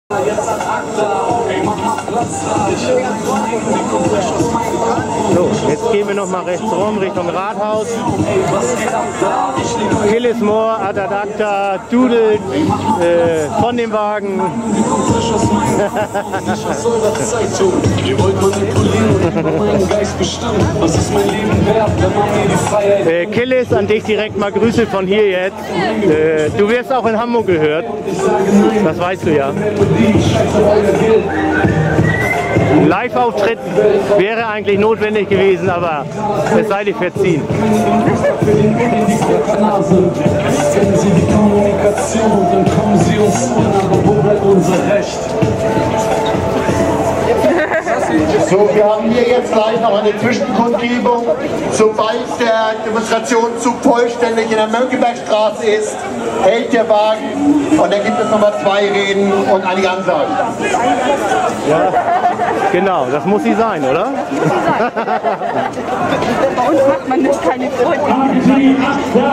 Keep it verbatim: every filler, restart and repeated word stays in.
So, jetzt gehen wir noch mal rechts rum Richtung Rathaus. Killismoor, Adadakta, dudelt äh, von dem Wagen. äh, Killis, an dich direkt mal Grüße von hier jetzt. Äh, du wirst auch in Hamburg gehört. Das weißt du ja. Ein Live-Auftritt wäre eigentlich notwendig gewesen, aber es sei dir verziehen. So, wir haben hier jetzt gleich noch eine Zwischenkundgebung. Sobald der Demonstrationszug vollständig in der Mönckebergstraße ist, hält der Wagen und dann gibt es nochmal zwei Reden und einige Ansagen. Ja, genau, das muss sie sein, oder? Bei uns macht man nicht keine Freude.